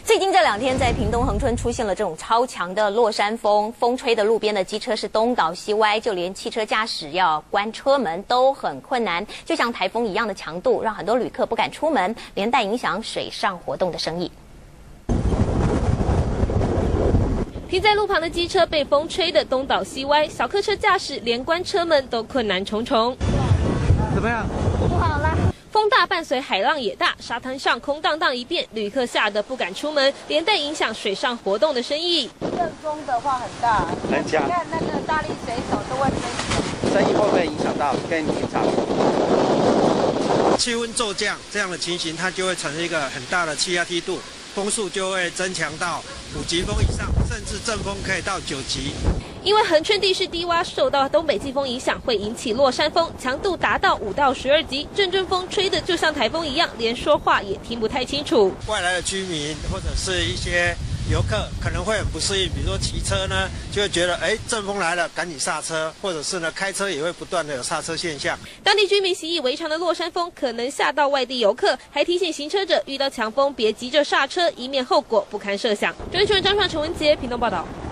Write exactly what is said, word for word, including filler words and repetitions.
最近这两天，在屏东恒春出现了这种超强的落山风，风吹的路边的机车是东倒西歪，就连汽车驾驶要关车门都很困难，就像台风一样的强度，让很多旅客不敢出门，连带影响水上活动的生意。 停在路旁的机车被风吹得东倒西歪，小客车驾驶连关车门都困难重重。 怎么样？ 不好啦！ 风大伴随海浪也大，沙滩上空荡荡一片，旅客吓得不敢出门，连带影响水上活动的生意。 阵风的话很大， 很强。 你看那个大力水手都会飞起。 生意会不会影响到跟平常？ 气温骤降这样的情形，它就会产生一个很大的气压梯度，风速就会增强到五级风以上，甚至阵风可以到九级。 因为恒春地势低洼，受到东北季风影响，会引起落山风，强度达到五到十二级，阵阵风吹得就像台风一样，连说话也听不太清楚。 外来的居民或者是一些游客可能会很不适应，比如说骑车呢，就会觉得哎，阵风来了，赶紧刹车，或者是呢开车也会不断的有刹车现象。 当地居民习以为常的落山风可能吓到外地游客，还提醒行车者遇到强风别急着刹车，以免后果不堪设想。中央新闻张创、陈文杰，屏东报道。